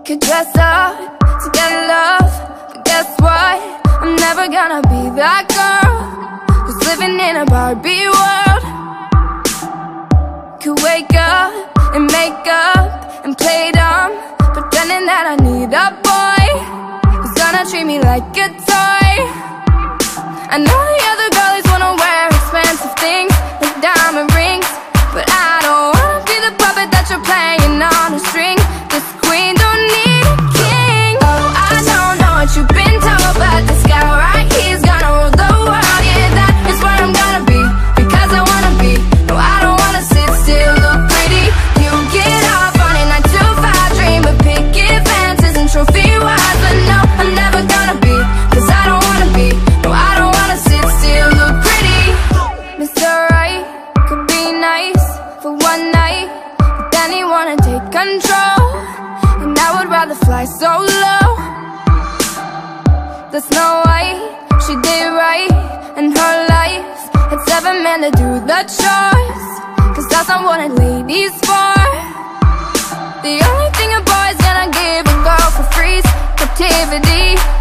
Could dress up to get love, but guess what? I'm never gonna be that girl who's living in a Barbie world. Could wake up and make up and play dumb, pretending that I need a boy who's gonna treat me like a toy. I know the other girlies wanna wear expensive things like diamond rings, but I don't wanna be the puppet that you're playing on a string. This queen don't need a king. Oh, I don't know what you've been told, but this guy right here's gonna rule the world. Yeah, that is what I'm gonna be, because I wanna be. No, I don't wanna sit still, look pretty. You get off on a 9 to 5 dream of picket fences and trophy wives, but no, I'm never gonna be, cause I don't wanna be. No, I don't wanna sit still, look pretty. Mr. Right could be nice for one night, but then he wanna take control, and I would rather fly solo. The Snow White, she did right in her life, had 7 men to do the chores, cause that's not what a lady's for. The only thing a boy's gonna give a girl for free is captivity.